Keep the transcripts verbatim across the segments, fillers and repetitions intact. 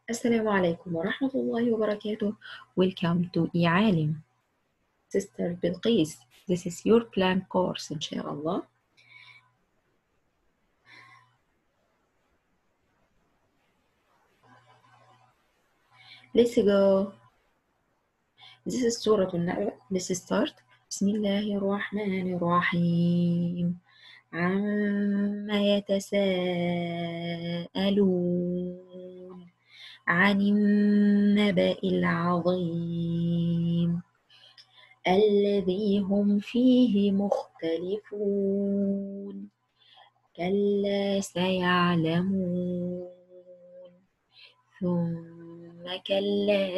السلام عليكم ورحمة الله وبركاته. Welcome to e-عالم. Sister بلقيس. This is your plan course إن شاء الله. Let's go. This is سورة النبأ. Let's start. بسم الله الرحمن الرحيم. عما يتساءلون عن النبأ العظيم الذي هم فيه مختلفون كلا سيعلمون ثم كلا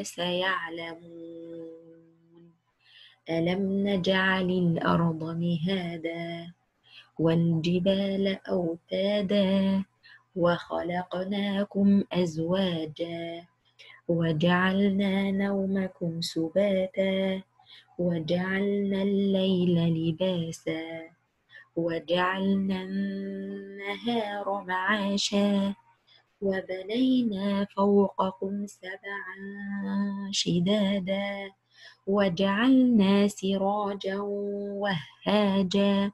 سيعلمون ألم نجعل الأرض مهادا والجبال أوتادا وخلقناكم أزواجا وجعلنا نومكم سباتا وجعلنا الليل لباسا وجعلنا النهار معاشا وبنينا فوقكم سبعا شدادا وجعلنا سراجا وهاجا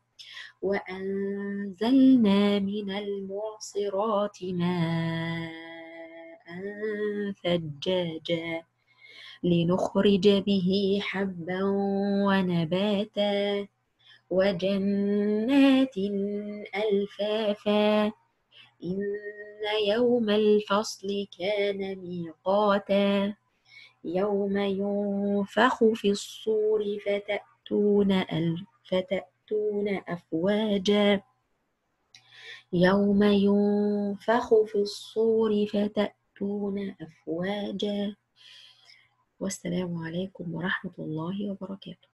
وأنزلنا من المعصرات ماء ثجاجا لنخرج به حبا ونباتا وجنات ألفافا إن يوم الفصل كان ميقاتا يوم ينفخ في الصور فتأتون, أل فتأتون أفواجا يوم ينفخ في الصور فتأتون أفواجا. والسلام عليكم ورحمة الله وبركاته.